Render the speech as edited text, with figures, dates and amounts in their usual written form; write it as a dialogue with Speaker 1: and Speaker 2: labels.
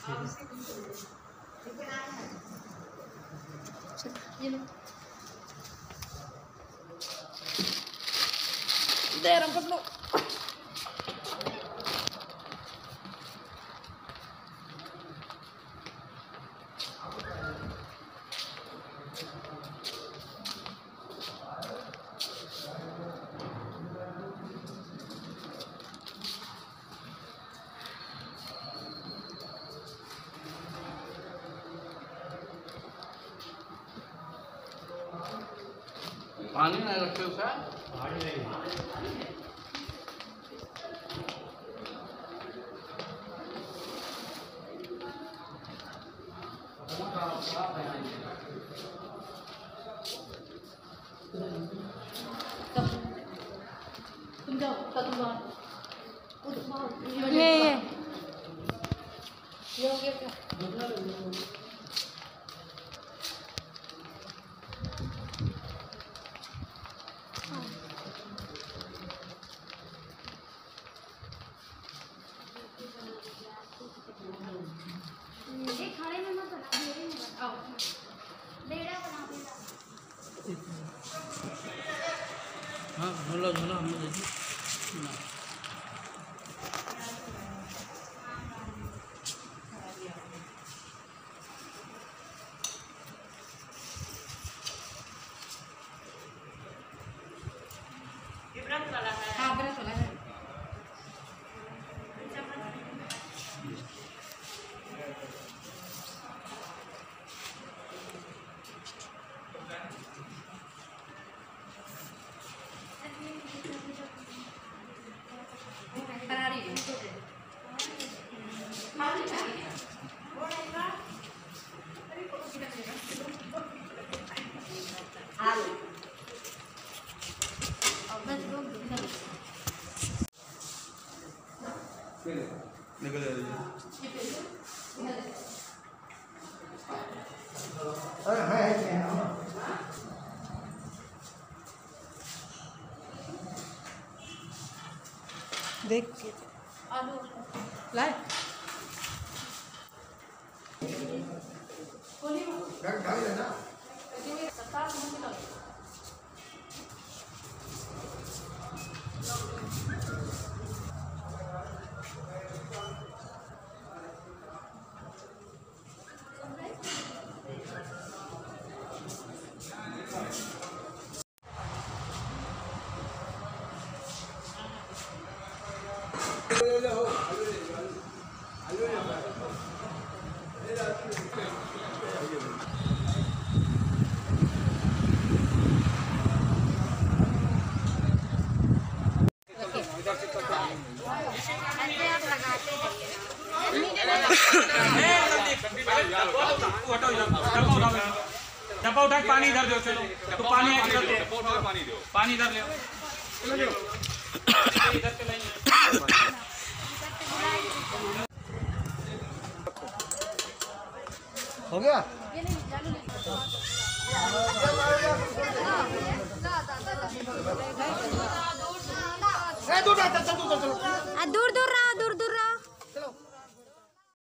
Speaker 1: दे रहा हूँ
Speaker 2: पानी नहीं रखे उसे
Speaker 1: तुम जाओ
Speaker 3: ये
Speaker 1: हो गया क्या?
Speaker 3: खाने में मत बना मेरे में बनाओ बेड़ा बना बेड़ा
Speaker 2: हाँ झोला झोला हम दे दी
Speaker 1: व्रत वाला है। हाँ व्रत वाला है।
Speaker 2: निकल जाइए
Speaker 1: देख के लाए
Speaker 4: डब्बा उठा पानी इधर दो चलो तो पानी इधर दो पानी इधर ले इधर से लाइए
Speaker 2: हो गया
Speaker 3: दूर दूर